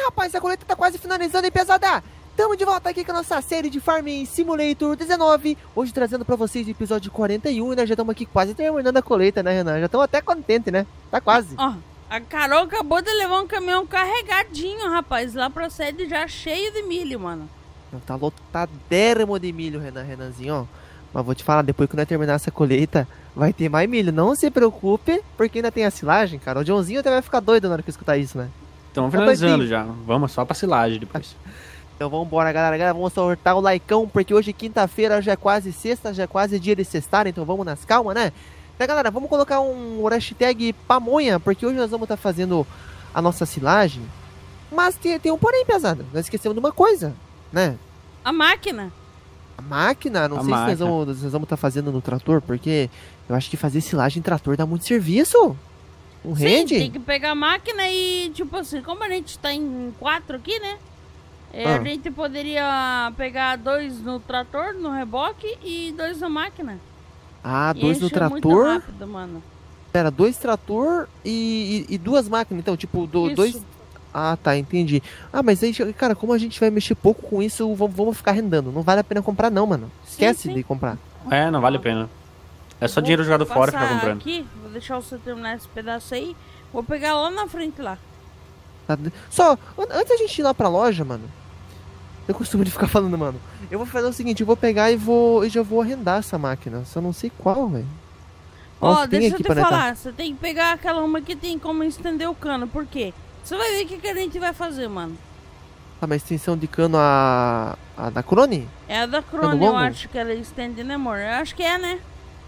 rapaz, a colheita tá quase finalizando, hein, pesada? Tamo de volta aqui com a nossa série de Farming Simulator 19. Hoje trazendo pra vocês o episódio 41 e nós já estamos aqui quase terminando a colheita, né, Renan? Já estamos até contentes, né? Tá quase. Ó, a Carol acabou de levar um caminhão carregadinho, rapaz, lá pra sede já cheio de milho, mano. Tá lotadérrimo de milho, Renanzinho, ó. Mas vou te falar, depois que nós terminar essa colheita, vai ter mais milho. Não se preocupe, porque ainda tem a silagem, cara. O Joãozinho até vai ficar doido na hora que escutar isso, né? Estamos finalizando já. Vamos só pra silagem depois. Então vamos embora, galera. Vamos sortar o laicão, porque hoje quinta-feira já é quase sexta, já é quase dia de sextar, então vamos nas calmas, né? Então, galera, vamos colocar um hashtag pamonha, porque hoje nós vamos estar fazendo a nossa silagem. Mas tem um porém, pesado. Nós esquecemos de uma coisa, né? A máquina. A máquina? Não sei se nós vamos estar fazendo no trator, porque eu acho que fazer silagem em trator dá muito serviço. Não rende? Sim, tem que pegar a máquina e, tipo assim, como a gente tá em 4 aqui, né? A gente poderia pegar 2 no trator, no reboque, e 2 na máquina. Ah, 2 no trator? Muito rápido, mano. Pera, 2 trator e 2 máquinas, então, tipo, 2... Ah, tá, entendi. Ah, mas aí, cara, como a gente vai mexer pouco com isso, vamos ficar rendando. Não vale a pena comprar não, mano. Esquece de comprar. É, não vale a pena. É só dinheiro jogado fora ficar comprando. Aqui, vou deixar você terminar esse pedaço aí. Vou pegar lá na frente lá. Tá, só, antes da gente ir lá pra loja, mano. Eu costumo de ficar falando, mano. Eu vou fazer o seguinte, eu vou pegar e já vou arrendar essa máquina. Só não sei qual, velho. Ó, deixa eu te falar. Você tem que pegar aquela uma que tem como estender o cano. Por quê? Você vai ver o que a gente vai fazer, mano. Ah, mas extensão de cano a da Crone? É a da Crone, eu acho que ela estende, né, amor? Eu acho que é, né?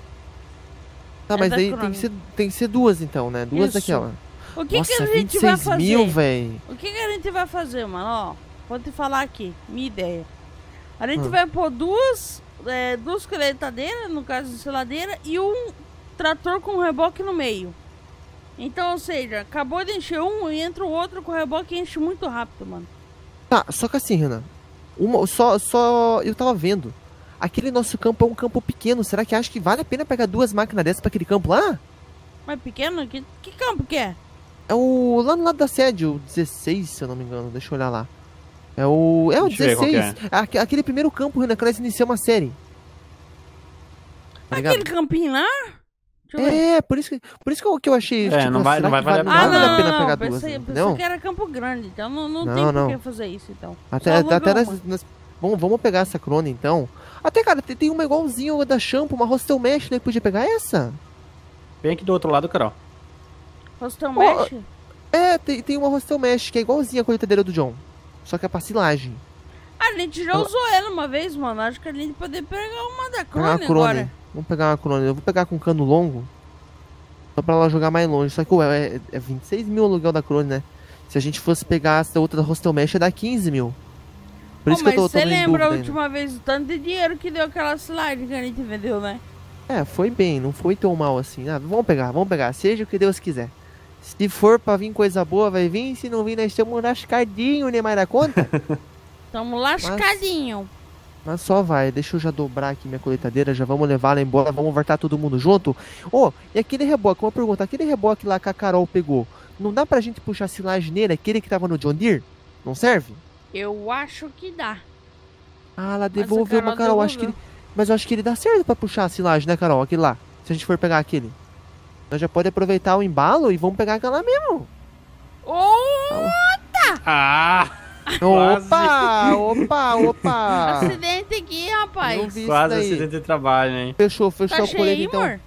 Tá, mas aí tem que ser 2 então, né? 2 daquela. O que que a gente vai fazer? Mil, velho. O que a gente vai fazer, mano? Ó, vou te falar aqui, minha ideia. A gente vai pôr duas colheitadeiras, no caso de seladeira, e um trator com reboque no meio. Então, ou seja, acabou de encher um e entra o outro com o reboque e enche muito rápido, mano. Tá, só que assim, Renan, eu tava vendo. Aquele nosso campo é um campo pequeno. Será que acha que vale a pena pegar 2 máquinas dessas pra aquele campo lá? Mas pequeno? Que campo que é? É o lá no lado da sede, o 16, se eu não me engano. Deixa eu olhar lá. É o 16. Aquele primeiro campo, Renan, que nós iniciamos uma série. Tá aquele campinho lá? Por isso que eu achei. Tipo, não vai valer a pena pegar 2. Pensei que era Campo Grande, então não tem por que fazer isso, então. Até vamos pegar essa Crone, então. Até, cara, tem uma igualzinha da Shampoo, uma Hostel Mesh, né? Podia pegar essa? Vem aqui do outro lado, Carol. Hostel Mesh? Tem uma Hostel Mesh, que é igualzinha a colheitadeira do John. Só que é pra silagem. A gente já usou ela uma vez, mano. Acho que a gente poderia pegar uma da Crone agora. Vamos pegar uma Crone. Eu vou pegar com cano longo. Só pra ela jogar mais longe. Só que é 26 mil o aluguel da Crone, né? Se a gente fosse pegar essa outra da Hostel Mesh, ia dar 15 mil. Por isso que eu tô você lembra a última vez o tanto de dinheiro que deu aquela slide que a gente vendeu, né? Foi bem. Não foi tão mal assim. Ah, vamos pegar. Seja o que Deus quiser. Se for pra vir coisa boa, vai vir. Se não vir, nós estamos lascadinho, né? Mais da conta? Tamo lascadinho. Mas só vai, deixa eu já dobrar aqui minha colheitadeira, já vamos levar ela embora, vamos voltar todo mundo junto. E aquele reboque, uma pergunta, aquele reboque lá que a Carol pegou, não dá pra gente puxar silagem nele, aquele que tava no John Deere? Não serve? Eu acho que dá. Ah, ela devolveu uma, Carol, mas eu acho que ele dá certo pra puxar a silagem, né, Carol, aquele lá, se a gente for pegar aquele. Nós já pode aproveitar o embalo e vamos pegar aquela lá mesmo. Opa! Acidente aqui, rapaz. Quase acidente de trabalho, hein? Fechou tá a colheita, então. Amor?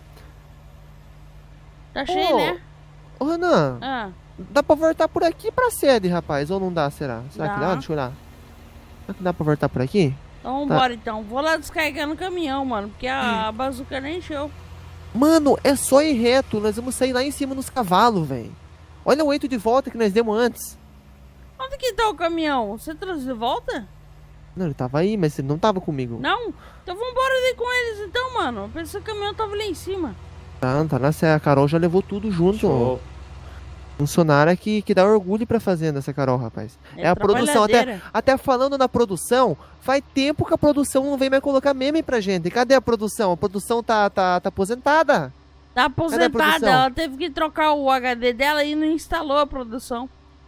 Tá cheio, né? Ô, Renan, dá pra voltar por aqui pra sede, rapaz? Ou não dá, será? Será que dá? Deixa eu olhar. Será que dá pra voltar por aqui? Então vambora, então. Vou lá descarregar no caminhão, mano, porque a bazuca nem encheu. Mano, é só ir reto. Nós vamos sair lá em cima nos cavalos, velho. Olha o 8 de volta que nós demos antes. Onde que tá o caminhão? Você trouxe de volta? Não, ele tava aí, mas ele não tava comigo. Não? Então vambora ali com eles então, mano. Eu pensei que o caminhão tava lá em cima. Tá na Serra. A Carol já levou tudo junto. Show. Funcionária que dá orgulho pra fazenda, essa Carol, rapaz. É a produção. Até falando na produção, faz tempo que a produção não vem mais colocar meme pra gente. Cadê a produção? A produção tá aposentada. Tá aposentada. Ela teve que trocar o HD dela e não instalou a produção.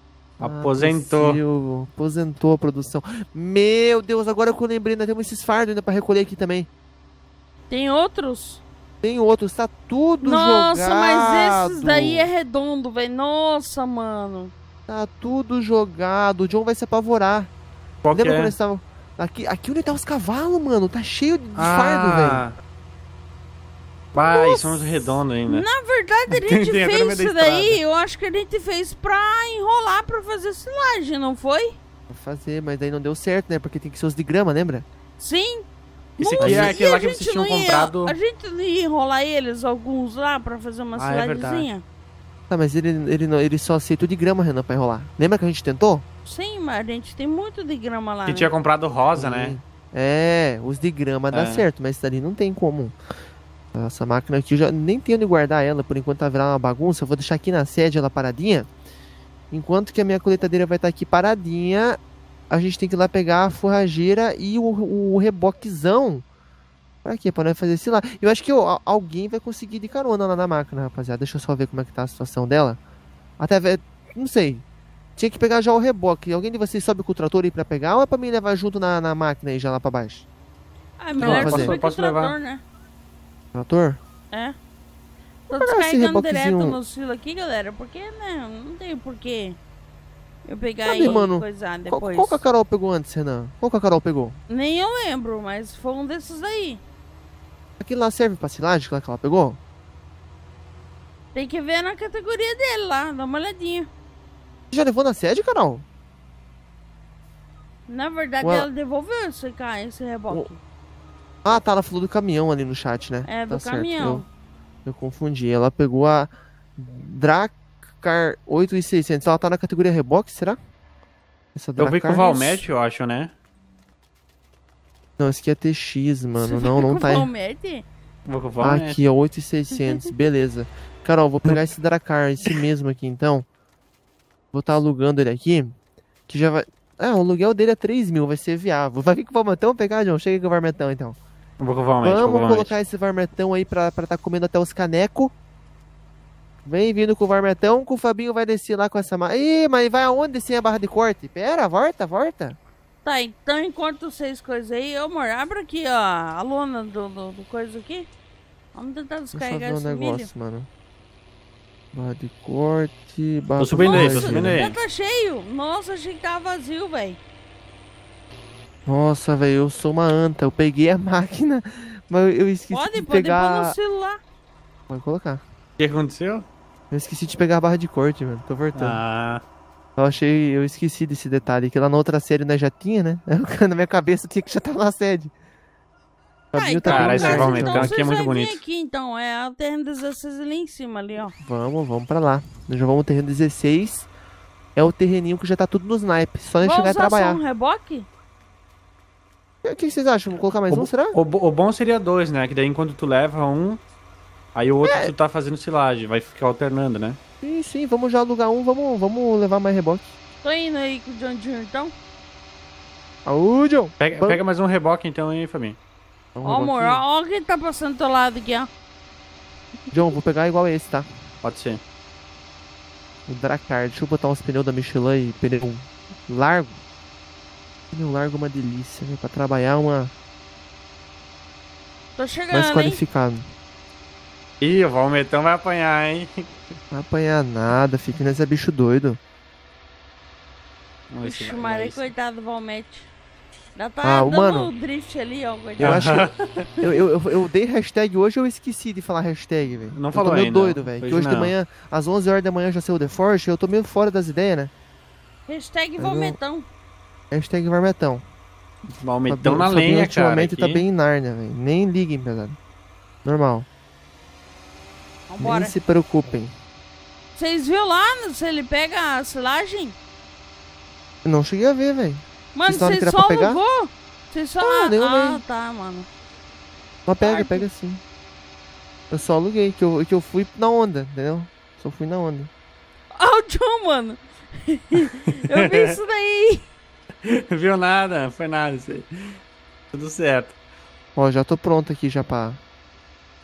Aposentou. Aposentou a produção. Meu Deus, agora que eu lembrei, nós temos esses fardos ainda pra recolher aqui também. Tem outros? Tem outros, tá tudo Nossa, jogado. mas esses daí é redondo, velho. Nossa, mano. Tá tudo jogado. O John vai se apavorar. Qual que Lembra quando é? eles estavam... Aqui onde tá os cavalos, mano. Tá cheio de fardo, velho. Vai, são os redondos ainda. Na verdade, a gente Entendi, agora fez me dei isso daí. estrada. Eu acho que a gente fez pra enrolar, pra fazer silagem, não foi? Vou fazer, mas daí não deu certo, né? Porque tem que ser os de grama, lembra? Sim. Esse Nossa, aqui é e aquele a lá que gente vocês tinham não ia- comprado. A gente não ia enrolar eles, alguns lá, pra fazer uma Ah, é verdade. ciladezinha? Tá, mas ele só aceita o de grama, Renan, pra enrolar. Lembra que a gente tentou? Sim, mas a gente tem muito de grama lá, Que né? tinha comprado rosa, né? É, os de grama dá É. certo, mas isso dali não tem como. Essa máquina aqui, eu já nem tenho onde guardar ela, por enquanto tá virando uma bagunça. Eu vou deixar aqui na sede ela paradinha. Enquanto que a minha coletadeira vai estar aqui paradinha, a gente tem que ir lá pegar a forrageira e o reboquezão. Pra quê? Pra nós fazer esse lá. Eu acho que alguém vai conseguir de carona lá na máquina, rapaziada. Deixa eu só ver como é que tá a situação dela. Até ver, não sei. Tinha que pegar já o reboque. Alguém de vocês sobe com o trator aí pra pegar ou é pra mim levar junto na máquina aí já lá pra baixo? Ah, é Não, melhor posso- subir com o posso trator, levar. né? Trator? É. Tô Pegar esse descarregando reboquezinho. direto no silo aqui, galera, porque, né, não tem porquê eu pegar Cadê, e mano? coisar Qual, depois. qual que a Carol pegou antes, Renan? Qual que a Carol pegou? Nem eu lembro, mas foi um desses daí. Aquilo lá serve pra silagem, aquela que ela pegou? Tem que ver na categoria dele lá, dá uma olhadinha. Já levou na sede, Carol? Na verdade, Ué. ela devolveu esse reboque. Ah, tá, ela falou do caminhão ali no chat, né? É, Tá do certo, caminhão. Eu confundi. Ela pegou a Dracar 8600. Ela tá na categoria reboque, será? Essa Eu vi com o Dracar- Valmete, eu acho, né? Não, esse aqui é TX, mano. Você Não, fica não com tá aí. Valmete? Vou com o Valmete. Aqui, ó, 8600. Beleza. Carol, vou pegar esse Dracar, esse mesmo aqui, então. Vou estar alugando ele aqui. Que já vai... Ah, o aluguel dele é 3 mil, vai ser viável. Vai vir com o Varmetão pegar, John? Chega com o Varmetão, então. Vou com o Valmete, vou com o Vamos Valmete. colocar esse Varmetão aí pra tá comendo até os canecos. Vem vindo com o Varmetão, que o Fabinho vai descer lá com essa... Ih, mas vai aonde sem a barra de corte? Pera, volta. Tá, então enquanto vocês coisas aí, ô amor, abre aqui, ó, a lona do coisa aqui. Vamos tentar Deixa eu só descarregar ver um esse milho. negócio, mano. Barra de corte, barra Tô subindo aí, tô Nossa, subindo aí. já tá cheio. Nossa, achei que tava vazio, velho. Nossa, velho, eu sou uma anta. Eu peguei a máquina, mas eu esqueci Pode de pôr no pegar... celular. Pode colocar. O que aconteceu? Eu esqueci de pegar a barra de corte, mano. Tô voltando. Ah, Eu esqueci desse detalhe, que lá na outra série nós já tinha, né? Na minha cabeça tinha que já tava na sede. Fabinho tá Cara, bem esse longe, Valmetão então. aqui é muito bonito. Aqui, então, é a TR-16 ali em cima, ali, ó. Vamos pra lá. Nós já vamos no terreno 16. É o terreninho que já tá tudo nos naipes. Só nós Vamos chegar e usar trabalhar. só um reboque? O que vocês acham? Vou colocar mais um, será? o bom seria dois, né? Que daí enquanto tu leva um, aí o outro tu tá fazendo silagem, vai ficar alternando, né? Sim, vamos já alugar um, vamos levar mais reboque. Tô indo aí com o John Jr., então. Aú, John! Pega mais um reboque então aí, Fabinho. Um Ó, amor, reboquinho. ó quem tá passando do teu lado aqui, ó. John, vou pegar igual esse, tá? Pode ser. O Dracar. Deixa eu botar uns pneus da Michelin e pneu largo. Pneu largo é uma delícia, né? Pra trabalhar Tô mais chegando, hein? qualificado. Ih, o Valmetão vai apanhar, hein? Não vai apanhar nada, fica nesse bicho doido. Vamos ver se Vixe, vai, Maria, vai. coitado do Valmete. Já tá Ah, dando mano, drift ali, ó, coitado. Eu acho que. Eu dei hashtag hoje, eu esqueci de falar hashtag, velho. Não eu falou tô meio ainda. doido, velho. Que Hoje hoje de não. manhã, às 11 horas da manhã já saiu o The Force, eu tô meio fora das ideias, né? Hashtag não- Valmetão. Hashtag Varmetão. Valmetão Fabinho- na Fabinho lenha, cara. ultimamente tá aqui. bem em Nárnia, velho. Nem liguem, pesado. Normal. Vambora. Nem se preocupem. Vocês viram lá se ele pega a silagem? Eu não cheguei a ver, velho. Mano, Vocês falaram você que era só pra pegar? alugou? Você só... Ah, nem olhei. tá, mano. Mas pega, Claro. pega sim. Eu só aluguei, que eu fui na onda, entendeu? Só fui na onda. Ó o John, mano. Eu vi isso daí. Viu nada, foi nada isso aí. Tudo certo. Ó, já tô pronto aqui já pra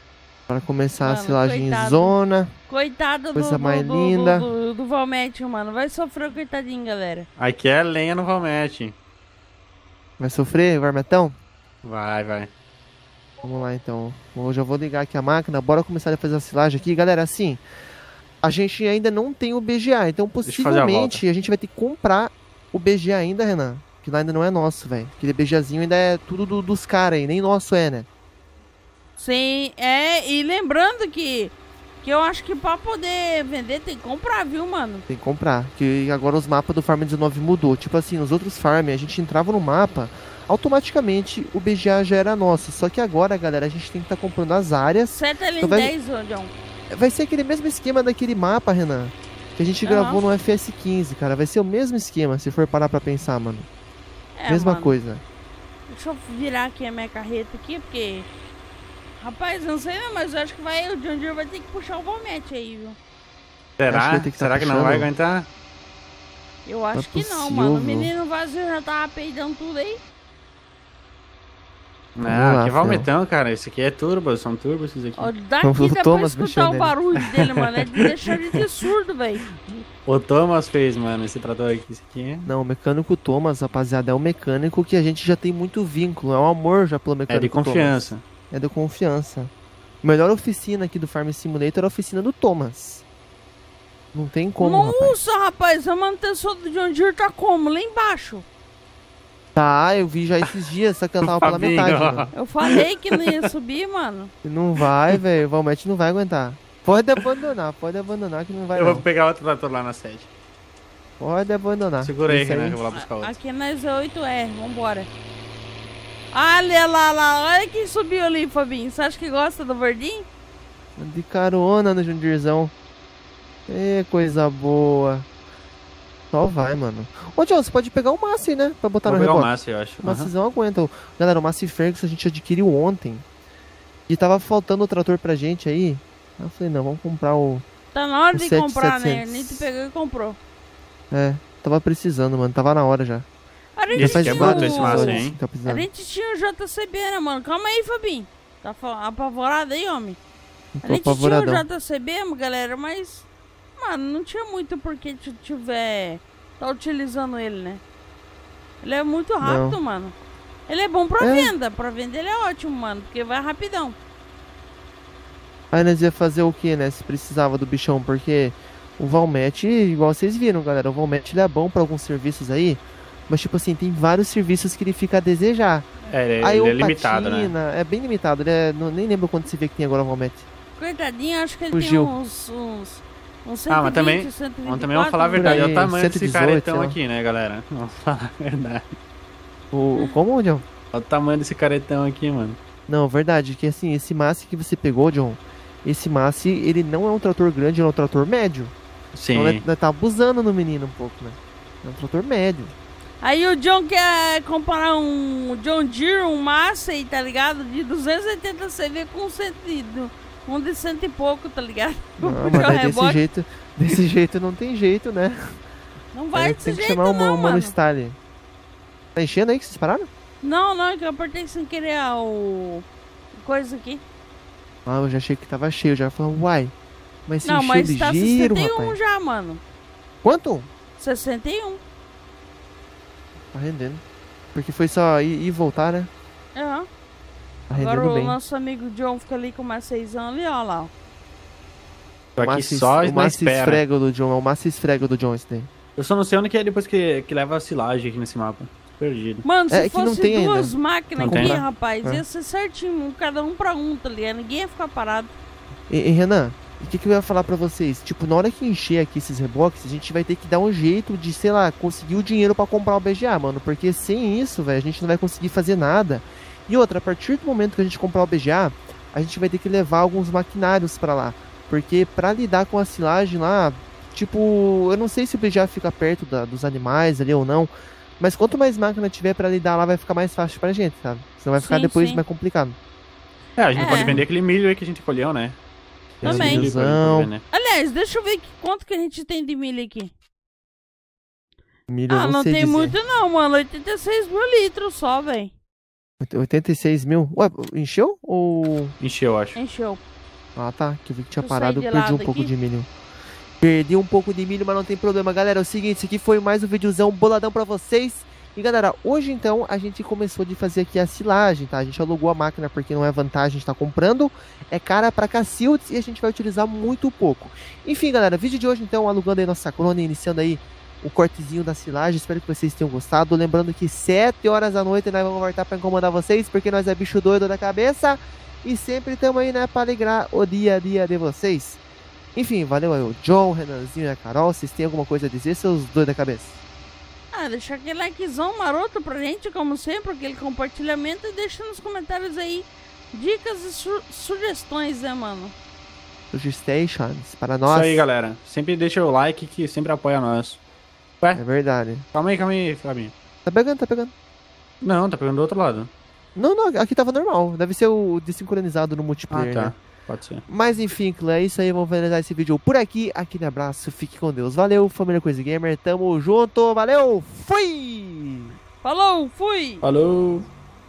Para começar Mano, a silagem coitado. zona. Coitado Coisa mais linda. do Valmete, mano. Vai sofrer, coitadinho, galera. Aqui é lenha no Valmete. Vai sofrer, Varmetão? Vai. Vamos lá então. Eu já vou ligar aqui a máquina. Bora começar a fazer a silagem aqui. Galera, assim, a gente ainda não tem o BGA. Então eu fazer a possivelmente a gente vai ter que comprar o BGA ainda, Renan. Que lá ainda não é nosso, velho. Aquele BGAzinho ainda é tudo dos caras aí. Nem nosso é, né? Sim, e lembrando que eu acho que pra poder vender tem que comprar, viu, mano? Tem que comprar. Que agora os mapas do Farm 19 mudou. Tipo assim, nos outros Farm a gente entrava no mapa, automaticamente o BGA já era nosso. Só que agora, galera, a gente tem que estar comprando as áreas. Seta ele em Então vai- 10, ô, John. Vai ser aquele mesmo esquema daquele mapa, Renan. Que a gente gravou no FS15, cara. Vai ser o mesmo esquema, se for parar pra pensar, mano. Mesma mano. coisa. Deixa eu virar aqui a minha carreta aqui, porque... Rapaz, eu não sei, né, mas eu acho que o John Deere vai ter que puxar o Valmete aí, viu? Acho que Será? vai ter que tá Será que não vai puxando. aguentar? Eu acho Não é que não, possível. mano. O menino vazio já tava peidando tudo aí. Não, lá, aqui é Fel. Valmetão, cara. Esse aqui é turbo, são turbo esses aqui. Ó, O daqui dá pra Thomas escutar mexendo o nele. barulho dele, mano. É de deixar ele de surdo, velho. O Thomas fez, mano, esse trator aqui. Esse aqui é... Não, o mecânico Thomas, rapaziada, é um mecânico que a gente já tem muito vínculo. É um amor já pelo É mecânico de confiança. Thomas. É de confiança. A melhor oficina aqui do Farm Simulator é a oficina do Thomas. Não tem como, rapaz. Nossa, rapaz, a manutenção do John Deere tá como? Lá embaixo. Tá, eu vi já esses dias, só que ela tava pela Fabinho, metade. ó. Né? Eu falei que não ia subir, mano. Não vai, velho. O Valmete não vai aguentar. Pode abandonar que não vai Eu não. vou pegar outro trator lá na sede. Pode abandonar. Segura aí, Isso Renan, que eu vou lá buscar outro. Aqui nós é 8R, vambora. Olha lá, olha quem subiu ali, Fabinho. Você acha que gosta do verdinho? De carona no Jundirzão. É coisa boa. Só vai, mano. Ô, John, você pode pegar o Massi, né? Pra botar Vou no pegar o reboque. Márcio, eu acho. O Massizão aguenta. Galera, o Massi Ferguson a gente adquiriu ontem. E tava faltando o trator pra gente aí. Aí eu falei, não, vamos comprar o... Tá na hora O de 7.700. comprar, né? Nem te pegou e comprou. É, tava precisando, mano. Tava na hora já. A gente, Esse faz aqui é tinha bruto, esse Massi, episódios hein? que tá a precisando. gente tinha o JCB, né, mano? Calma aí, Fabinho. Tá apavorado aí, homem? A Tô gente tinha apavoradão. o JCB, galera, mas... Mano, não tinha muito por que tiver... Tá utilizando ele, né? Ele é muito rápido, mano. Ele é bom pra É. venda. Pra venda ele é ótimo, mano. Porque vai rapidão. Aí nós ia fazer o que, né? Se precisava do bichão, porque o Valmete, igual vocês viram, galera, o Valmete ele é bom pra alguns serviços aí, mas tipo assim, tem vários serviços que ele fica a desejar. É, Aí ele é o limitado, né? Patina, é bem limitado, ele é, nem lembro quanto você vê que tem agora o Valmete. Coitadinho, acho que ele Fugiu. tem uns 120, Ah, mas também- 124. Mas também vamos falar a verdade, é o aí, tamanho desse 118, caretão sei lá. aqui, né, galera? Vamos falar a verdade. Como, John? Olha o tamanho desse caretão aqui, mano. Não, verdade, que assim, esse Massi que você pegou, John, esse Massi, ele não é um trator grande, ele é um trator médio. Sim. Então nós tá abusando no menino um pouco, né? É um trator médio. Aí o John quer comparar um John Deere, um Massey, tá ligado? De 280 CV com um de cento e pouco, tá ligado? Não, Porque mas o daí reboque desse jeito não tem jeito, né? não vai Aí desse tem que jeito chamar o não, Mano mano. Style. Tá enchendo aí que vocês pararam? Não, é que eu apertei sem querer o coisa aqui. Ah, eu já achei que tava cheio, já falando, uai. Mas se Não, encheu mas tá ligeiro, 61 rapaz. já, mano. Quanto? 61. Tá rendendo. Porque foi só ir e voltar, né? Aham. Tá Agora rendendo o bem. nosso amigo John fica ali com uma 6 ali, ó lá. Ó. Tô aqui Massi- só o na Massi espera. esfrega do John, é o Massi esfrega do John esse daí. Eu só não sei onde que é depois que leva a silagem aqui nesse mapa. Tô perdido. Mano, se É que não fosse tem duas ainda. máquinas Não aqui, tem? rapaz, É. ia ser certinho, cada um pra um, tá ligado? Ninguém ia ficar parado. E Renan, o que eu ia falar pra vocês? Tipo, na hora que encher aqui esses reboques, a gente vai ter que dar um jeito de, sei lá, conseguir o dinheiro pra comprar o BGA, mano. Porque sem isso, velho, a gente não vai conseguir fazer nada. E outra, a partir do momento que a gente comprar o BGA, a gente vai ter que levar alguns maquinários pra lá. Porque pra lidar com a silagem lá, tipo, eu não sei se o BGA fica perto dos animais ali ou não. Mas quanto mais máquina tiver pra lidar lá, vai ficar mais fácil pra gente, sabe? Senão vai ficar Sim, depois sim. mais complicado. É, a gente É. pode vender aquele milho aí que a gente colheu, né? Também. Esse milho pra gente poder vender. Aliás, deixa eu ver quanto que a gente tem de milho aqui. Milho, eu Ah, não sei tem dizer. muito não, mano. 86 mil litros só, velho. 86 mil. Ué, encheu? Ou. Encheu, eu acho. Encheu. Ah, tá. Que eu vi que tinha Eu parado, saí eu de perdi um lado pouco aqui. de milho. Perdi um pouco de milho, mas não tem problema, galera. É o seguinte, esse aqui foi mais um videozão boladão pra vocês. E galera, hoje então a gente começou de fazer aqui a silagem, tá? A gente alugou a máquina porque não é vantagem, a gente tá comprando. É cara pra cacildes e a gente vai utilizar muito pouco. Enfim, galera, vídeo de hoje então, alugando aí nossa colônia, iniciando aí o cortezinho da silagem. Espero que vocês tenham gostado. Lembrando que 7 horas da noite nós vamos voltar pra incomodar vocês, porque nós é bicho doido da cabeça. E sempre estamos aí, né, pra alegrar o dia a dia de vocês. Enfim, valeu aí o John, o Renanzinho e a Carol. Vocês têm alguma coisa a dizer, seus doidos da cabeça? Ah, deixa aquele likezão maroto pra gente, como sempre, aquele compartilhamento e deixa nos comentários aí dicas e sugestões, né, mano? Suggestions para nós. Isso aí, galera. Sempre deixa o like que sempre apoia nós. Ué, É verdade. calma aí, Fabinho. Tá pegando, tá pegando. Não, tá pegando do outro lado. Não, não, aqui tava normal. Deve ser o desincronizado no multiplayer, Ah, tá. né? Pode ser. Mas enfim, clã, é isso aí. Vamos finalizar esse vídeo por aqui. Aquele abraço, fique com Deus. Valeu, família Coisa Gamer. Tamo junto. Valeu, fui! Falou, fui! Falou!